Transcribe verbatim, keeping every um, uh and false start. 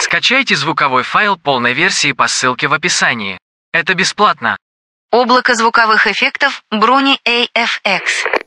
Скачайте звуковой файл полной версии по ссылке в описании. Это бесплатно. Облако звуковых эффектов Bruni эй эф икс.